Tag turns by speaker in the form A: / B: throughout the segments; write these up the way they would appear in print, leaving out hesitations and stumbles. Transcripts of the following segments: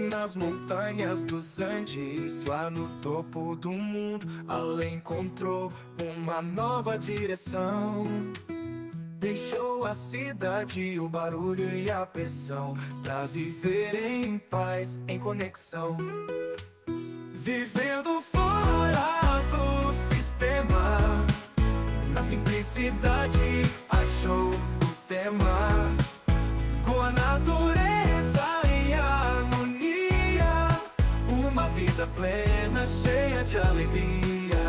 A: nas montanhas dos Andes, lá no topo do mundo, ela encontrou uma nova direção. Deixou a cidade, o barulho e a pressão, pra viver em paz, em conexão. Vivendo fora do sistema, na simplicidade achou o tema. Com a natureza em harmonia, uma vida plena, cheia de alegria.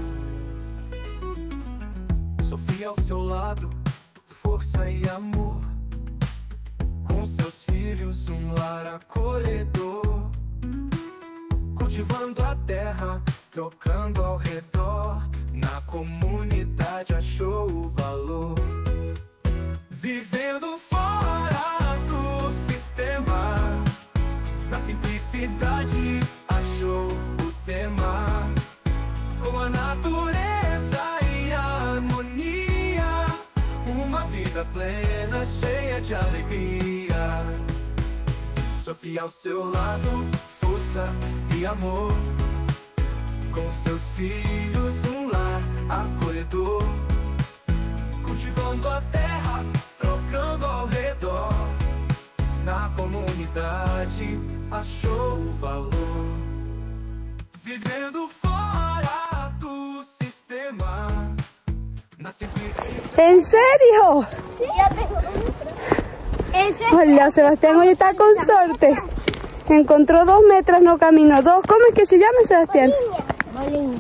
A: Sofia ao seu lado, força e amor. Com seus filhos, um lar acolhedor. Cultivando a terra, trocando ao redor. Na comunidade achou o valor. Vivendo fora do sistema, na simplicidade achou o tema. Com a natureza em harmonia, uma vida plena, cheia de alegria. Sofia ao seu lado, força e amor. Com seus filhos, um lar acolhedor. Cultivando a terra, trocando ao redor. Na comunidade achou o valor. Vivendo fora do sistema, na simplicidade.
B: ¿En serio?
C: Sí, yo tengo 2 metros.
B: Hola, Sebastián hoy está con suerte. Encontró 2 metros, no caminó 2. ¿Cómo es que se llama, Sebastián?
C: Boliña.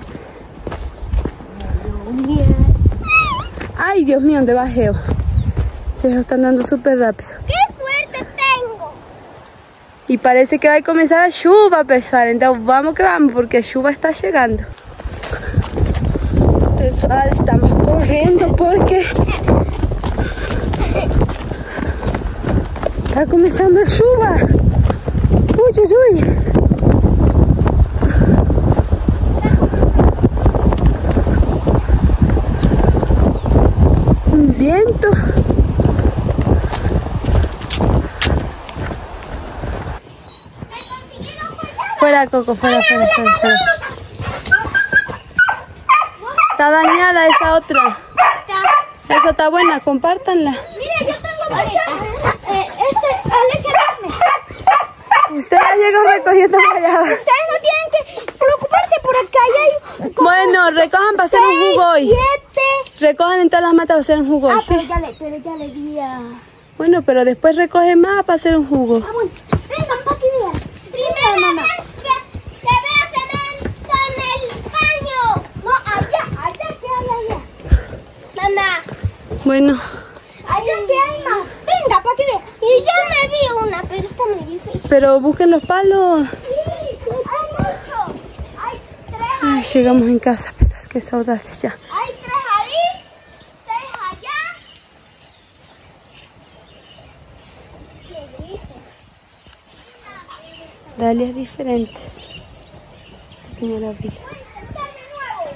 B: Ay, Dios mío, ¿dónde bajeo? Se está andando súper rápido.
C: ¡Qué suerte tengo!
B: Y parece que va a comenzar a lluvia, pessoal. Entonces vamos que vamos, porque la lluvia está llegando. Pessoal, estamos corriendo porque está comenzando a lluvia. Uy, uy, uy. Un viento. Fuera, Coco, fuera. Está dañada esa otra. Esa está buena, compártanla.
C: Mira, yo tengo mucha. Alexa, dame.
B: Ustedes llegan recogiendo allá.
C: Ustedes no tienen que preocuparse, por acá ya hay.
B: Bueno, recojan para hacer un jugo hoy.
C: 7.
B: Recojan en todas las matas para hacer un jugo hoy, ¿sí?
C: Pero ya le di a...
B: Bueno, pero después recoge más para hacer un jugo.
C: Bueno, vengan para que vean. Primera vez que vea cemento en el baño. No, allá, que hay allá. Mamá.
B: Bueno.
C: Allá que hay más. Venga, para que vean. Y yo me vi una, pero está muy difícil.
B: Pero busquen los palos.
C: Sí, hay mucho. Hay 3 ahí.
B: Ay, llegamos en casa, a pesar que saudades ya.
C: Hay 3 ahí, 6 allá. Qué grito.
B: Dalias diferentes. Qué maravilla.
C: Intentarme nuevo.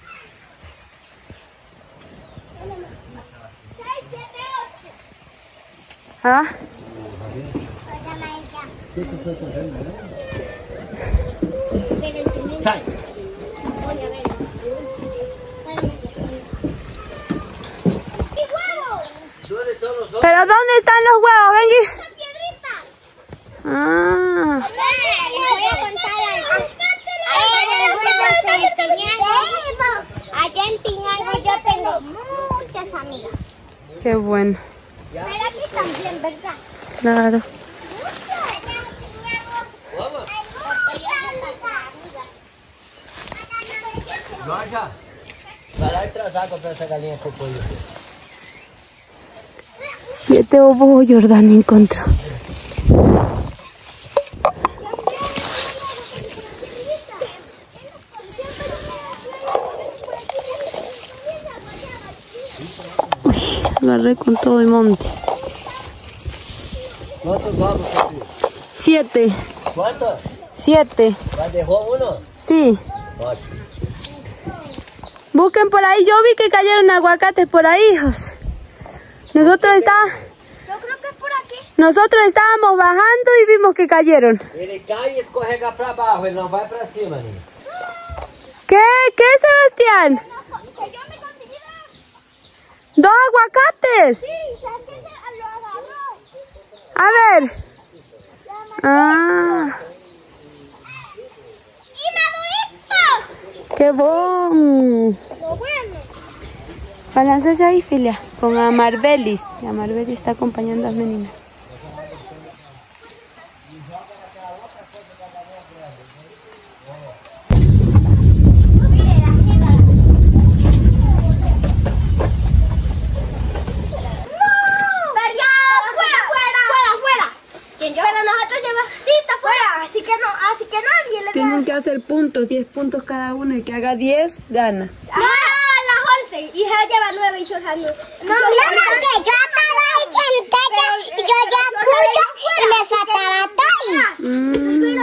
C: 6, 7, 8.
B: ¿Ah?
D: ¿Qué te estás haciendo?
C: ¡Sal! Voy a ver. ¡Mi huevo!
B: ¿Pero dónde están los huevos? Ven
C: ¡Las piedritas!
B: Ah.
C: Les voy a contar algo. Allá en Piñalba yo tengo muchas amigas.
B: Qué bueno.
C: Pero aquí también, ¿verdad?
B: Claro.
D: Georgia, vai lá e traz água para essa galinha com o pollo.
B: 7 ovos Jordán encontró. Uy, agarré con todo el monte.
D: ¿Cuántos vamos, Sofía?
B: 7.
D: ¿Cuántos?
B: 7.
D: ¿Ya dejó uno?
B: Sí.
D: 8.
B: Busquen por ahí. Yo vi que cayeron aguacates por ahí, hijos. Nosotros está...
C: Yo creo que es por aquí
B: Nosotros estábamos bajando y vimos que cayeron.
D: Ele cai e escorrega pra baixo, ele não vai pra cima, Nina.
B: ¿Qué, Sebastián?
C: Que yo me conseguí
B: ¿2 aguacates?
C: Sí, ¿sabes qué? Lo agarró.
B: A ver. Ah,
C: ¡Y maduritos!
B: qué bon.
C: Lo bueno.
B: Balanzas ahí, Filia, con Amarbelis. Y Amarbelis está acompañando a las meninas. Tienen que hacer puntos, 10 puntos cada uno. El que haga 10 gana.
C: No, las 11 y ella lleva 9 y yo ya no. No, que yo estaba ahí sentada y yo ya escucho y me faltaba todo.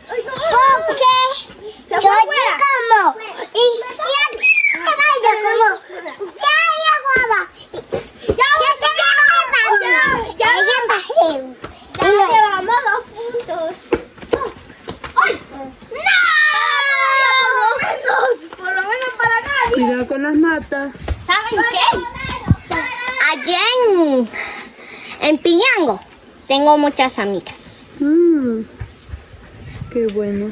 C: Porque yo como y aquí yo como ya guava. Ya llevamos 2 puntos. ¡Ay! ¡No! Por lo menos para nadie.
B: Cuidado con las matas.
C: ¿Saben qué? Allá en Piñango tengo muchas amigas.
B: Qué bueno.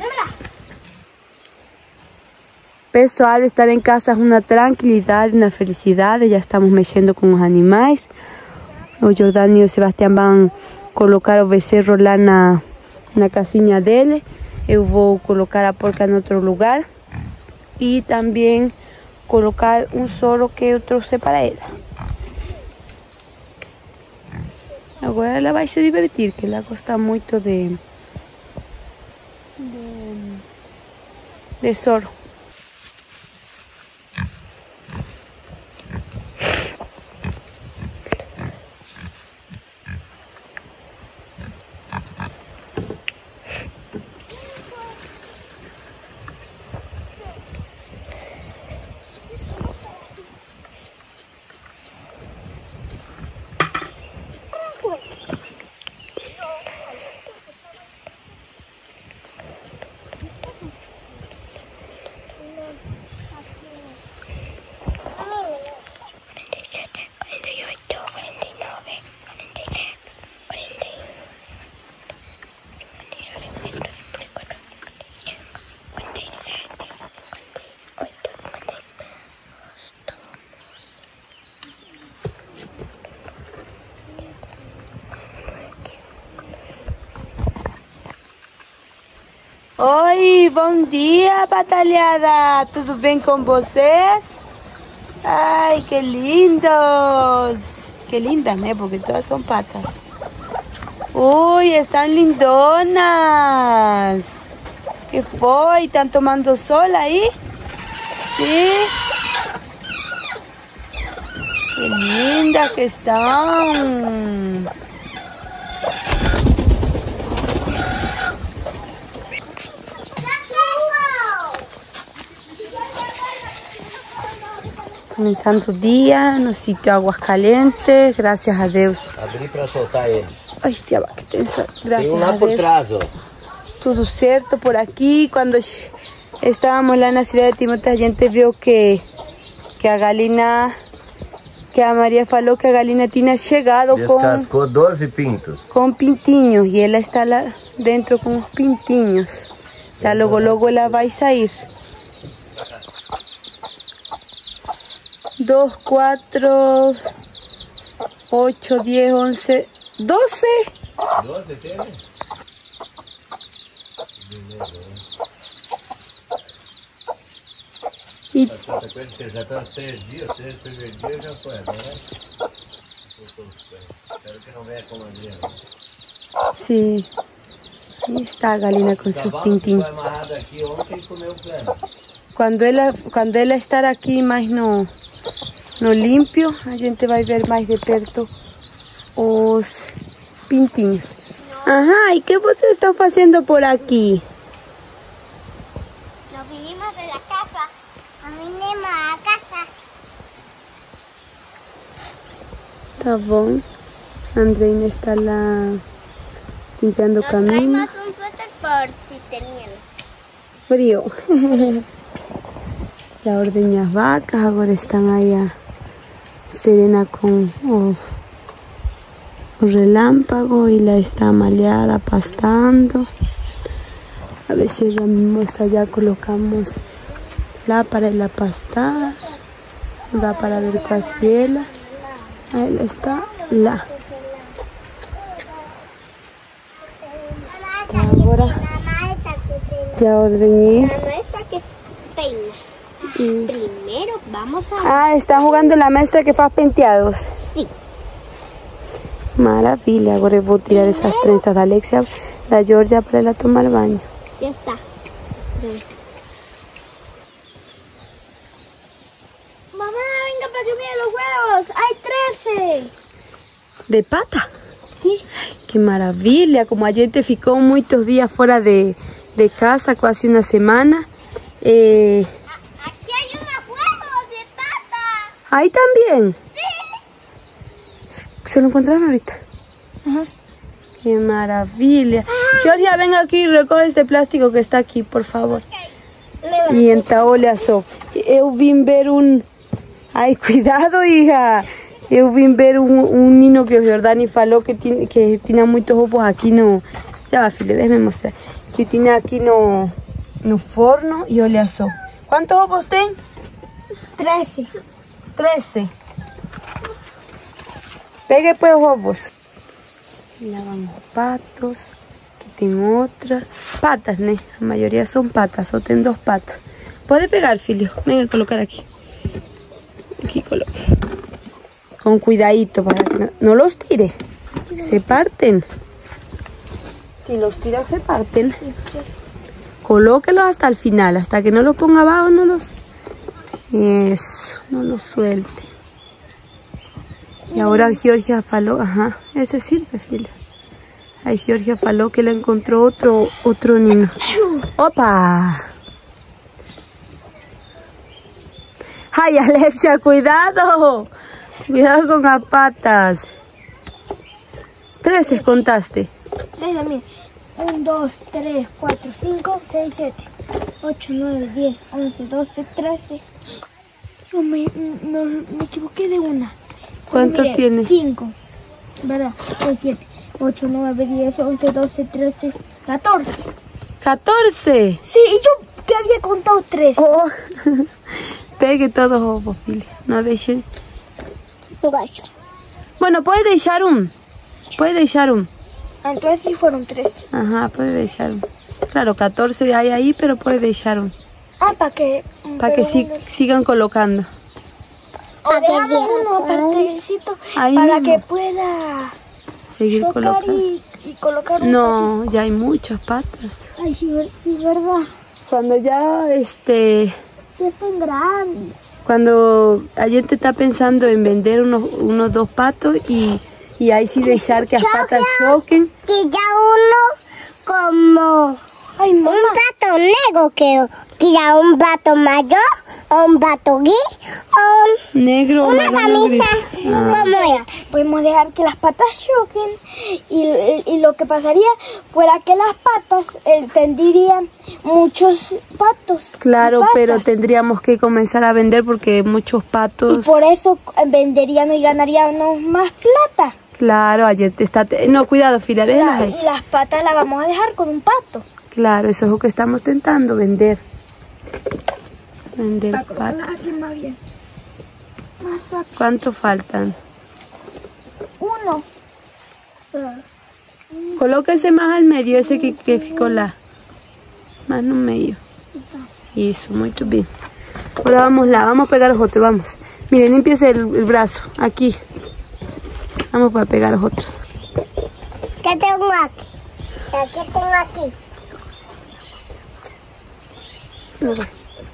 B: Pessoal, estar en casa es una tranquilidad, una felicidad. Ya estamos mexendo con los animales. O Jordani e o Sebastián van colocar o becerro lá na casinha dele. Eu vou colocar a porca em outro lugar. E também colocar um soro que eu trouxe para ela. Agora ela vai se divertir, que ela gosta muito de soro. Oi, bom dia, batalhada! Tudo bem com vocês? Ai, que lindos! Que lindas, né? Porque todas são patas. Ui, estão lindonas! Que foi? Estão tomando sol aí? Sim? Que lindas que estão! Comenzando o dia no sítio Aguascalientes, graças a Deus.
D: Abri para soltar eles.
B: Ai, já que tenso. Graças
D: Tem um
B: a
D: lá por
B: Deus.
D: trás, ó.
B: Tudo certo por aqui. Quando estávamos lá na cidade de Timóteo, a gente viu que a galinha, que a Maria falou que a galinha tinha chegado
D: Descascou 12 pintos.
B: com pintinhos e ela está lá dentro com os pintinhos. Já logo logo ela vai sair. 2, 4, 8, 10, 11, 12.
D: 12 tem?
B: E
D: Já estão uns 3 dias, 3 primeiros dias já foi, né? Espero que não venha com a
B: sim, aí está a galinha com seus pintinhos.
D: Foi amarrado aqui ontem e comeu pleno.
B: Quando ela estar aqui mais no limpio, a gente vai ver mais de perto os pintinhos. Ajá, e que vocês estão fazendo por aqui?
C: Nos vinimos de la casa. Nos vinimos a casa.
B: Tá bom. Andreina está limpiando camino.
C: Traemos un suéter por si tenían
B: Frío. Ya ordeñas vacas, agora están aí a Serena con o relámpago y la está maleada pastando. A ver si ramimos allá, colocamos la para el pastar, la para ver cuaciela. Ahí está la. Ahora ya ordeñé.
C: la maestra que peina. Primero vamos a...
B: Ah, está jugando la maestra que faz penteados.
C: Sí.
B: Maravilla, ahora voy a tirar esas trenzas de Alexia, la Georgia para ir a tomar baño.
C: Ya está. Mamá, venga para que mire los huevos. Hay 13.
B: ¿De pata?
C: Sí.
B: ¡Qué maravilla! Como ayer te ficó muchos días fuera de casa, casi una semana.
C: Aquí hay unos huevos de pata.
B: ¿Ahí también?
C: Sí.
B: ¿Se lo encontraron ahorita?
C: Ajá.
B: ¡Qué maravilla! Georgia, venga aquí y recoge ese plástico que está aquí, por favor. Y en olha só, eu vim ver Ai, cuidado, hija. Eu vim ver nino que o Jordani falou que tinha muitos ovos aqui no... Já va, filha, déjame mostrar. Que tinha aqui no forno e olha só. Quantos ovos tem?
C: 13.
B: 13. Pegue pues os ovos. Lavamos patos. Aquí tengo otra. Patas, ¿no? La mayoría son patas. Solo tengo 2 patos. Puede pegar, filho. Venga a colocar aquí. Aquí coloque. Con cuidadito para que no los tire. Se parten. Si los tira se parten. Colóquelos hasta el final. Hasta que no los ponga abajo, no los... Eso, no los suelte. Y ahora Georgia faló, ajá, ese sirve, fila. Ahí Georgia faló que le encontró otro nino. ¡Opa! ¡Ay, Alexia, cuidado! Cuidado con las patas. 13 contaste.
C: 3 también. 1, 2, 3, 4, 5, 6, 7, 8, 9, 10, 11, 12, 13. Yo me equivoqué de una.
B: ¿Cuántos tiene?
C: 5. ¿Verdad? 6, 7, 8, 9, 10, 11, 12, 13, 14.
B: ¡14!
C: Sí, y yo que había contado 13.
B: Oh. Pegue todos ovos, filha. No deje. Bueno, puede dejar un. Puede dejar un.
C: Entonces sí fueron 13.
B: Ajá, puede dejar un. Claro, 14 hay ahí, pero puede dejar un.
C: Ah, para que...
B: Para que sigan colocando.
C: O dejamos uno apartecito
B: Ahí
C: para
B: mismo.
C: que pueda
B: Seguir
C: tocar
B: colocando.
C: y colocar un
B: No, ya hay muchas patas.
C: patito. Ay, sí, verdad.
B: Cuando ya
C: Ya están grandes.
B: cuando alguien te está pensando en vender unos 2 patos y ahí sí dejar que las patas choquen.
C: Que ya uno como... Ay, mamá. Un pato negro que ya un pato mayor o un pato gris o
B: Negro o
C: una
B: marrón o gris.
C: camisa como era. Podemos dejar que las patas choquen y lo que pasaría fuera que las patas tendrían muchos patos.
B: Claro,
C: y patas.
B: pero tendríamos que comenzar a vender porque muchos
C: Y
B: patos...
C: por eso venderíamos y ganaríamos más plata.
B: Claro, ayer te está... No, cuidado, fila, déjalas ahí.
C: Y las patas las vamos a dejar con un pato.
B: Claro, eso es lo que estamos intentando, vender. Vender patas.
C: Aquí más bien. Más rápido.
B: ¿Cuántos faltan?
C: 1.
B: Colóquese más al medio, ese que ficó lá. Más no medio. Eso, muy bien. Ahora vamos a pegar los otros, vamos. Miren, limpiese el brazo, aquí. Vamos para pegar los otros.
C: ¿Qué tengo aquí? ¿Qué tengo aquí?
B: Ok.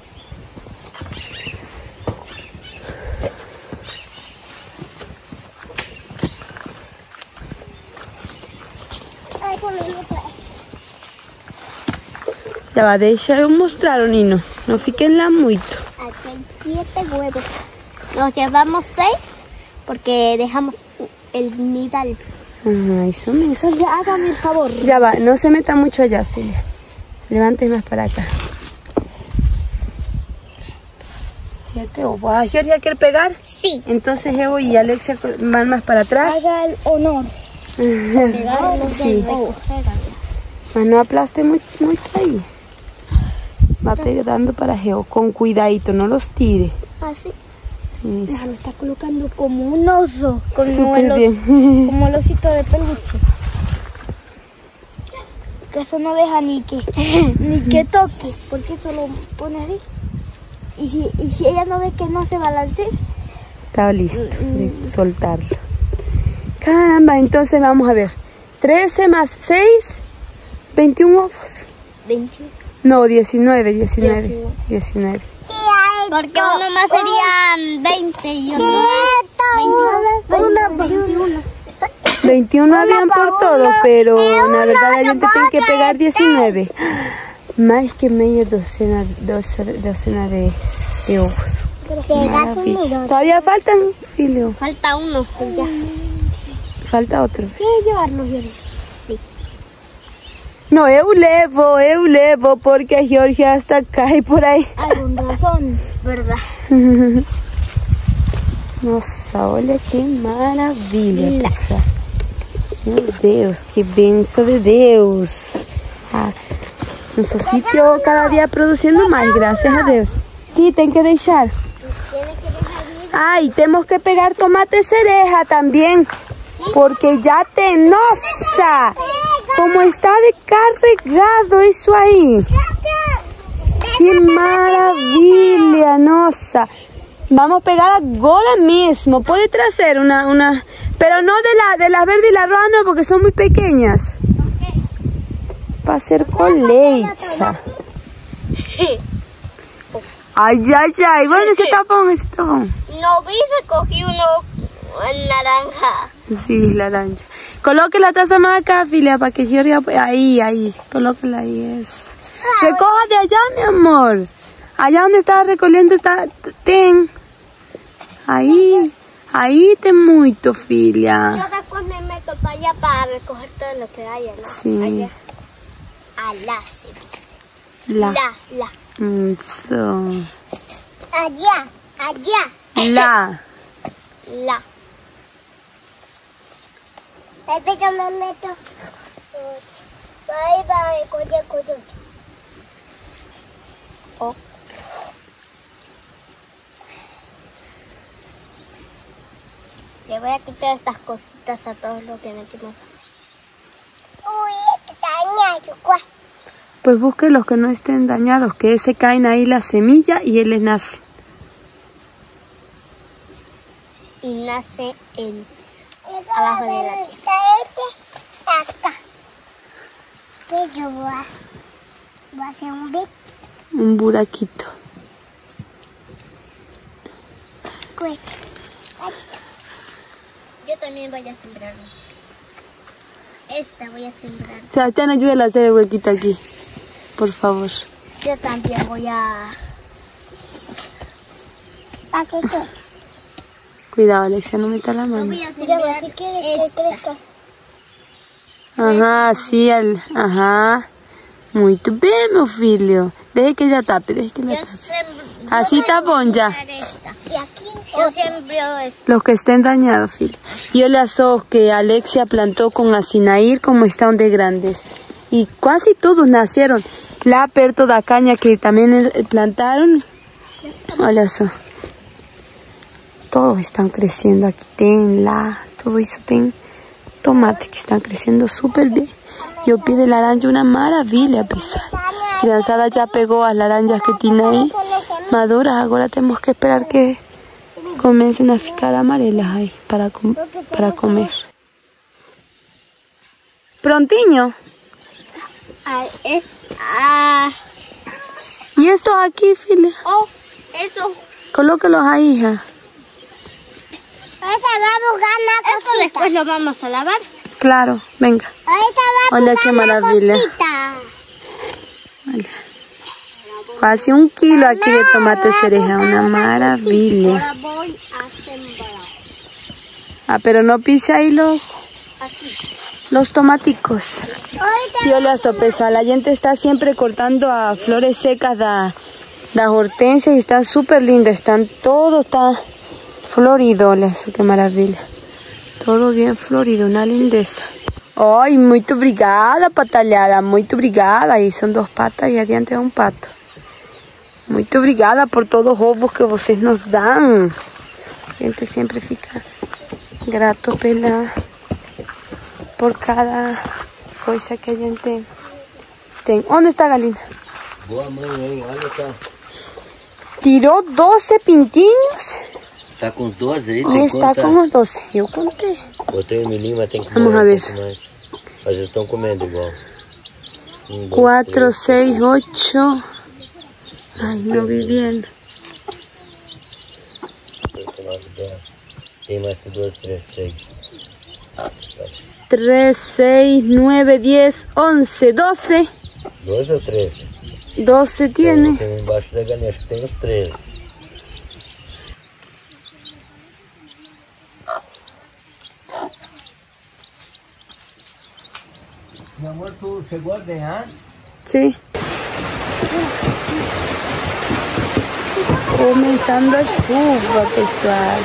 B: Ya va, deixa eu mostrar, Nino. No fiquen lá muito.
C: Aquí hay 7 huevos. Nos llevamos 6 porque dejamos el nidal.
B: Ajá, eso mismo.
C: Entonces, hágame el favor.
B: Ya va, no se meta mucho allá, Filia. Levante más para acá. 7 ovos. Ah, ¿Georgia quiere pegar?
C: Sí.
B: Entonces Evo y Alexia van más para atrás.
C: Haga el honor. Pegar los
B: Sí.
C: ovos.
B: Mas no aplaste mucho ahí. Va pegando para Geo. Con cuidadito, no los tire.
C: Así.
B: Eso.
C: Me está colocando como un oso. Como
B: Súper bien.
C: Como el osito de peluche. Que eso no deja ni que toque. Porque eso lo pone ahí. Y si ella no ve que no se balancea.
B: Está listo de soltarlo. Caramba, entonces vamos a ver. 13 más 6, 21 ovos.
C: 21.
B: No, 19.
C: Porque uno más serían 20 y otro más 21.
B: 21 habían por todo, pero la verdad la gente tiene que pegar 19. Más que media docena de ovos. Maravilla. Todavía faltan, Filio.
C: Falta uno. Ya.
B: Falta otro.
C: ¿Quieres llevarlo, Georgia? Sí.
B: No, eu levo, porque Georgia hasta cae por ahí.
C: Con razón, ¿verdad?
B: Nossa, olha que maravilha, pessoal. Meu Deus, que benção de Deus. Ah, nosso sitio cada día produciendo más, gracias a Dios. Sí, ten que dejar. Ah, y tenemos que pegar tomate cereja también, porque ya te nossa, como está de carregado eso ahí. ¡Qué maravilla, nossa! Vamos a pegar ahora mismo. Puede traer una, pero no de las verdes y la roja no, porque son muy pequeñas. Va a ser colecha. Ay, bueno, ese tapón.
C: No vi, recogí uno naranja.
B: Sí, naranja. Coloque la taza más acá, Filia, para que Georgia... Ahí. Colóquela ahí, eso. Recoja de allá, mi amor. Allá donde estaba recogiendo está... Ten. Ahí ten muito, Filia.
C: Yo después me meto para allá para recoger todo lo que haya, ¿no?
B: Sí.
C: Allá. Alá se dice.
B: La. Eso.
C: Allá. La. Yo me meto. Oh. Le voy a quitar estas cositas a todos los que metimos. Uy, está dañado.
B: Pues busque los que no estén dañados, que se caen ahí la semilla y él les nace.
C: Y nace abajo de la tierra. Yo voy a hacer
B: Un buraquito.
C: Yo también voy a sembrarlo. Esta voy a sembrar.
B: Sebastián, ayúdale a hacer el huequito aquí, por favor.
C: Yo también voy a... ¿Para qué?
B: Cuidado, Alexia, no meta la
C: Yo
B: mano.
C: voy a sembrar si quieres que crezca.
B: Ajá, sí, ajá. Muy bien, meu filho. Deje que ella tape, Así está bon ya.
C: Y aquí yo siembro esto.
B: Los que estén dañados, filho. Y olha só que Alexia plantó con Asinair como están de grandes. Y casi todos nacieron. La perto da caña que también plantaron. Olha só. Todos están creciendo aquí. Todo eso ten tomate que están creciendo súper bien. Yo pide laranja una maravilla, pessoal. Crianzada ya pegó las laranjas que tiene ahí maduras. Ahora tenemos que esperar que comiencen a ficar amarelas ahí para comer. Prontiño. Y estos aquí, File.
C: Oh, eso.
B: Colóquelos ahí, hija.
C: Ahorita vamos a buscar una cosita. Esto después lo vamos a lavar.
B: Claro, venga.
C: Ahorita vamos a
B: Hola,
C: buscar
B: qué maravilla.
C: una cosita.
B: Hola. Casi 1 kilo aquí de tomate cereja, una maravilla.
C: Ahora voy a sembrar.
B: Ah, pero no pise ahí los tomaticos. Yo le aso pesar. La gente está siempre cortando a flores secas de hortensias y están súper lindas. Todo está florido. Eso, qué maravilla. Todo bien florido, una lindeza. Ai, muito obrigada, patalhada. Muito obrigada. Aí são 2 patas e adiante é um pato. Muito obrigada por todos os ovos que vocês nos dão. A gente sempre fica grato por cada coisa que a gente tem. Onde está a galinha?
D: Boa mãe, hein? Olha só.
B: Tirou 12 pintinhos.
D: Tá com os 12 aí?
B: E está com os 12. Eu contei.
D: Botei o milhinho, mas tem que
B: Vamos
D: comer
B: ver.
D: um pouco mais. Mas eles estão comendo igual. 1, 2,
B: 4,
D: 3,
B: 6, 8. Ai, não vi bien.
D: 8, 9, 10. Tem mais que 2, 3, 6.
B: 3, 6, 9, 10, 11, 12.
D: 12 ou 13?
B: 12 tiene.
D: Tem um embaixo da galinha, acho que tem uns 13. Meu amor, tu chegou a ganhar?
B: Sí. Começando a chuva, pessoal.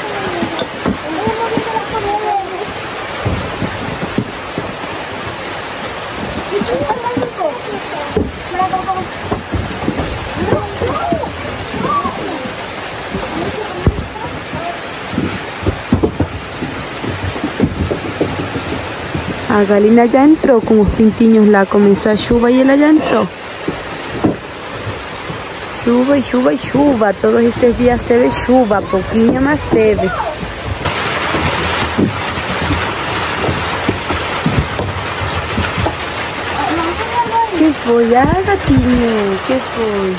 B: A Galina ya entró con los pintiños, la comenzó a chuva y ella ya entró. Chuva y chuva y chuva, todos estos días teve chuva, pouquinho mas teve. Que foi? Ah, gatinho, que foi?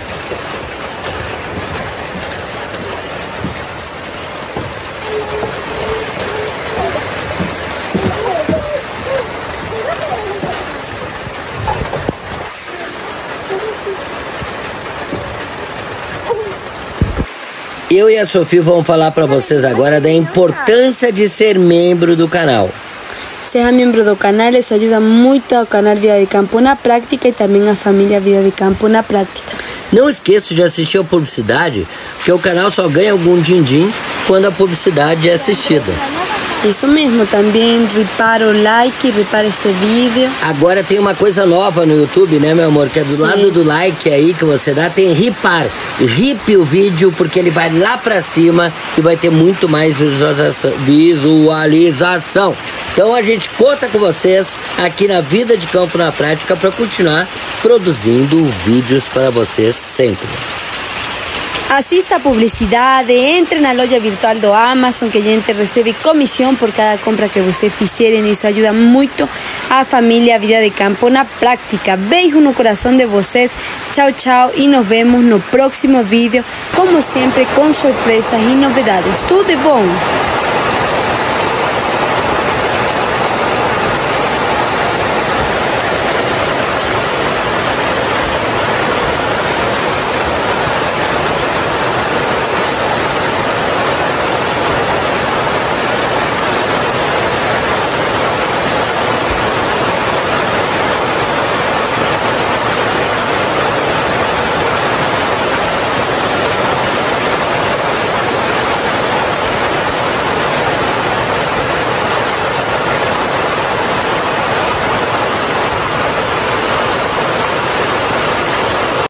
D: Eu e a Sofia vamos falar para vocês agora da importância de ser membro do canal.
B: Seja miembro do canal, isso ajuda muito ao canal Vida de Campo na Prática e também à família Vida de Campo na Prática.
D: Não esqueça de assistir a publicidade, porque o canal só ganha algum din-din quando a publicidade é assistida.
B: Isso mesmo, também ripar o like, ripar este vídeo.
D: Agora tem uma coisa nova no YouTube, né, meu amor? Que é do lado do like aí que você dá, tem ripar. Ripe o vídeo, porque ele vai lá pra cima e vai ter muito mais visualização. Então a gente conta com vocês aqui na Vida de Campo na Prática para continuar produzindo vídeos para vocês sempre.
B: Assista a publicidade, entre na loja virtual do Amazon, que a gente recebe comissão por cada compra que você fizerem. Isso ajuda muito a família Vida de Campo na Prática. Beijo no coração de vocês. Tchau, tchau. E nos vemos no próximo vídeo, como sempre, com surpresas e novidades. Tudo de bom!